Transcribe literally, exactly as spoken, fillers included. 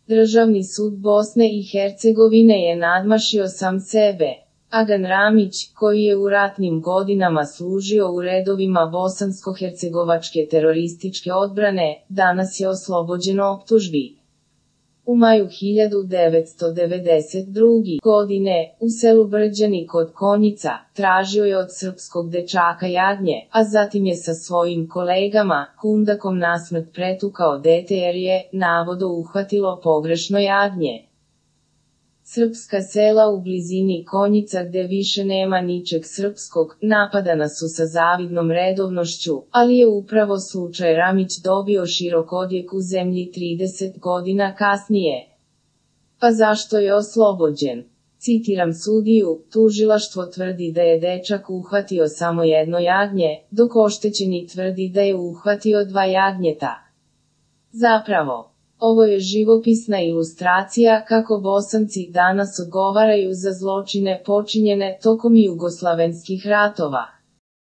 Državni sud Bosne i Hercegovine je nadmašio sam sebe. Agan Ramić, koji je u ratnim godinama služio u redovima bosansko-hercegovačke terorističke odbrane, danas je oslobođen optužbi. U maju hiljadu devetsto devedeset druge. godine, u selu Brđani kod Konjica, tražio je od srpskog dečaka jagnje, a zatim je sa svojim kolegama, kundakom nasmrt pretukao dete jer je, navodno, uhvatilo pogrešno jagnje. Srpska sela u blizini Konjica gde više nema ničeg srpskog, napadana su sa zavidnom redovnošću, ali je upravo slučaj Ramić dobio širok odjek u zemlji trideset godina kasnije. Pa zašto je oslobođen? Citiram sudiju, tužilaštvo tvrdi da je dečak uhvatio samo jedno jagnje, dok oštećeni tvrdi da je uhvatio dva jagnjeta. Zapravo, ovo je živopisna ilustracija kako Bosanci danas odgovaraju za zločine počinjene tokom jugoslavenskih ratova.